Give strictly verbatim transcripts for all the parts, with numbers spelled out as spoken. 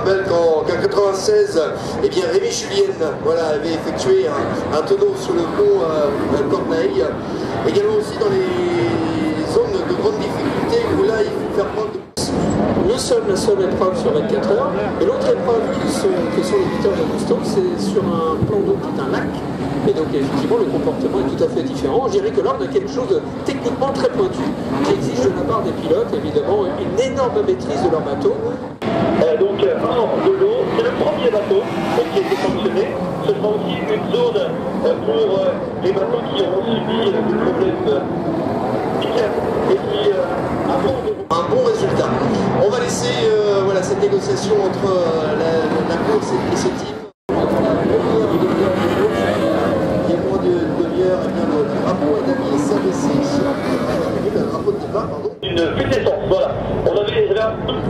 rappelle qu'en quatre-vingt-seize, eh bien Rémi Julienne, voilà, avait effectué un, un tonneau sur le pont euh, Corneille. Également aussi dans les zones de grande difficulté où là il faut faire preuve de... Le seul, la seule épreuve sur vingt-quatre heures, et l'autre épreuve qui sont, que sont les huit heures de Cousteau, c'est sur un plan d'eau qui est un lac, et donc effectivement le comportement est tout à fait différent. Je dirais que là on a quelque chose de techniquement très pointu, qui exige de la part des pilotes évidemment une énorme maîtrise de leur bateau. Euh, donc hors de l'eau, c'est le premier bateau euh, qui a été fonctionné. Ce sera aussi une zone euh, pour euh, les bateaux qui auront subi euh, des problèmes euh, et qui euh, avant de... Un bon résultat. On va laisser euh, voilà, cette négociation entre euh, la, la course et, et ce team. Il y a moins de demi-heure, et bien le drapeau est d'amis s'est abaissé. Le drapeau de départ, pardon. Une fuite d'essence, voilà. On avait là,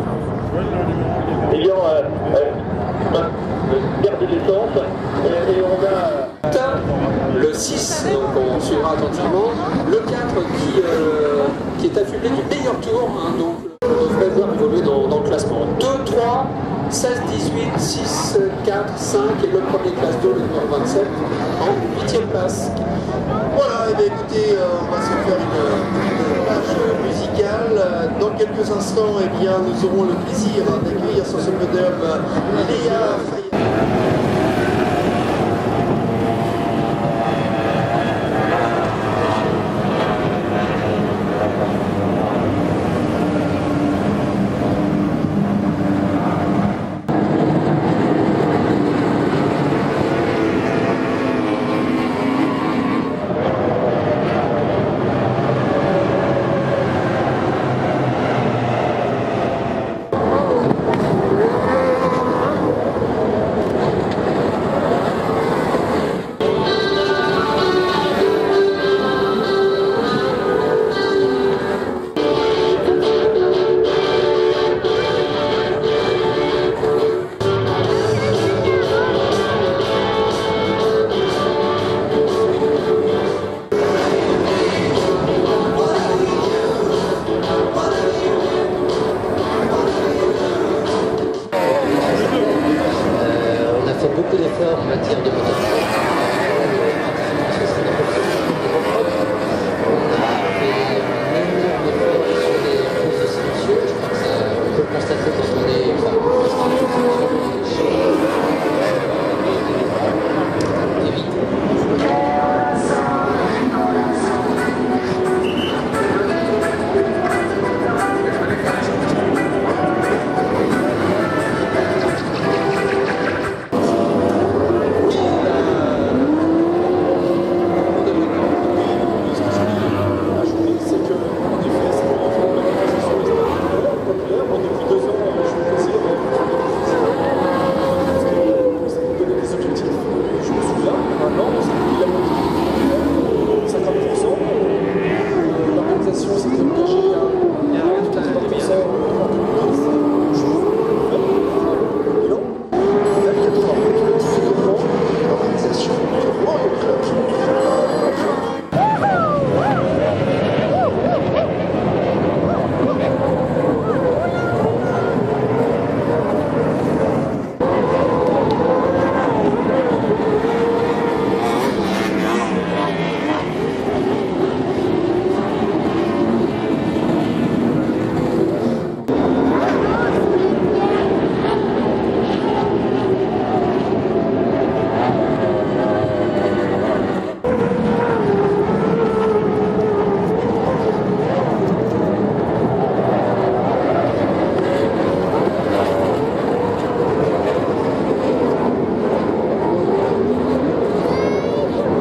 eh bien, euh, euh, perte d'essence, et, et on a... Le six, donc on suivra attentivement. Le quatre qui, euh, qui est affublé du meilleur tour, hein, donc on devrait voir évoluer dans, dans le classement. deux, trois, seize, dix-huit, six, quatre, cinq et le premier classe deux, le numéro vingt-sept, en huitième place. Voilà, et bien écoutez, euh, on va se faire une, une page musicale. Dans quelques instants, eh bien, nous aurons le plaisir d'accueillir sur ce podium Léa Fayet. Beaucoup d'efforts en matière de motorisation. On a fait un énorme effort sur les courses de sélection. Je crois que ça, on peut le constater parce qu'on est enfin,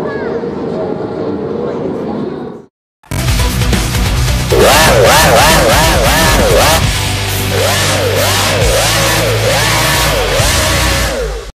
Wow, wow, wow, wow.